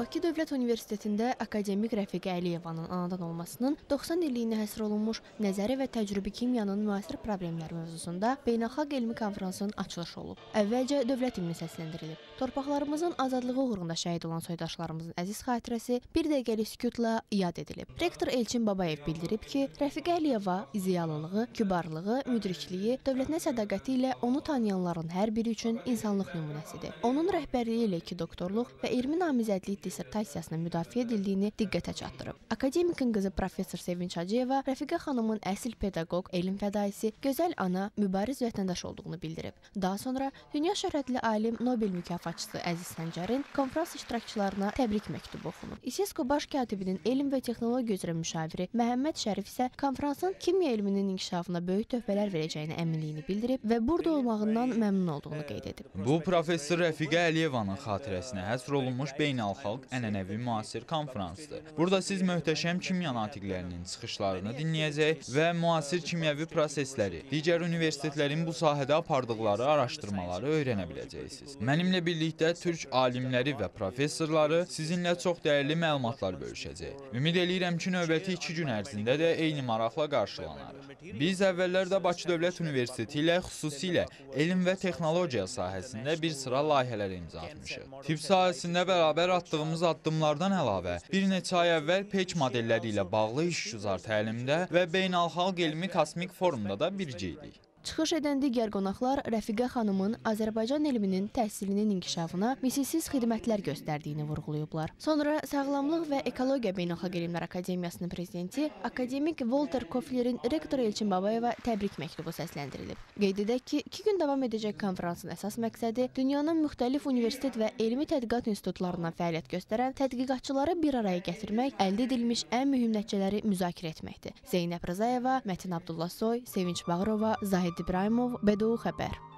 Bakı Dövlət Universitetində akademik Rəfiqə Əliyevanın anadan olmasının 90 illiyinə həsr olunmuş nəzəri və təcrübi kimyanın müasir problemləri mövzusunda beynəlxalq elmi konferansın açılışı olub. Əvvəlcə dövlət himni səsləndirilib. Torpaqlarımızın azadlığı uğrunda şəhid olan soydaşlarımızın əziz xatirəsi bir dəqiqəlik sükutla yad edilib. Rektor Elçin Babayev bildirib ki, Rəfiqə Əliyeva ziyalılığı, kübarlığı, müdrikliyi, dövlətinə sədaqəti ilə onu tanıyanların hər biri üçün insanlıq nümunəsidir. Onun rəhbərliyi ilə 2 doktorluq və 20 namizədlik dissertasiyasının müdafiə edildiyini diqqətə çatdırıb. Akademikin qızı professor Sevinç Hacıyeva Rəfiqə xanımın əsl pedaqoq, elm fədaisi, gözəl ana, mübariz vətəndaş olduğunu bildirib. Daha sonra dünya şöhrətli alim Nobel mükafatçısı Əziz Səncərin konferans iştirakçılarına təbrik məktubu oxunub. İSESCO baş katibinin elm və texnologiya üzrə müşaviri Məhəmməd Şərif isə konferansın kimya elminin inkişafına böyük töhfələr verəcəyini əminliyini bildirib və burada olmağından məmnun olduğunu qeyd edib. Bu professor Rəfiqə Əliyevanın xatirəsinə həsr olunmuş beynəlxalq ənənəvi müasir konferansdır. Burada siz möhtəşəm kimya natiqlərinin çıxışlarını dinləyəcək və müasir kimyəvi prosesləri, digər universitetlərin bu sahədə apardıqları araşdırmaları öyrənə biləcəksiniz. Mənimlə birlikdə türk alimləri və professorları sizinlə çox dəyərli məlumatlar bölüşəcək. Ümid eləyirəm ki, növbəti 2 gün ərzində də eyni maraqla qarşılanarıq. Biz əvvəllər də Bakı Dövlət Universiteti ilə xüsusilə elm və texnologiya sahəsində bir sıra layihələr imza atmışıq. Tibb sahəsində bərabər atdığımız addımlardan əlavə, bir neçə ay əvvəl pek modelləri ilə bağlı işgüzar təlimdə və beynəlxalq elmi kosmik forumda da birgə idik. Çıxış edən digər qonaqlar Rəfiqə xanımın Azərbaycan elminin təhsilinin inkişafına misilsiz xidmətlər göstərdiyini vurğulayıblar. Sonra Sağlamlıq və Ekologiya Beynəlxalq Elmlər Akademiyasının prezidenti akademik Walter Koflerin rektor Elçin Babayeva təbrik məktubu səsləndirilib. Qeyd edək ki, 2 gün davam edəcək konferansın əsas məqsədi dünyanın müxtəlif universitet və elmi tədqiqat institutlarından fəaliyyət göstərən tədqiqatçıları bir araya gətirmək, əldə edilmiş ən mühüm nəticələri müzakirə etməkdir. Zeynəb Rızayeva, Mətin Abdullasoy, Sevinç Bağırova, Zahid İbrahimov, BDU Xəbər.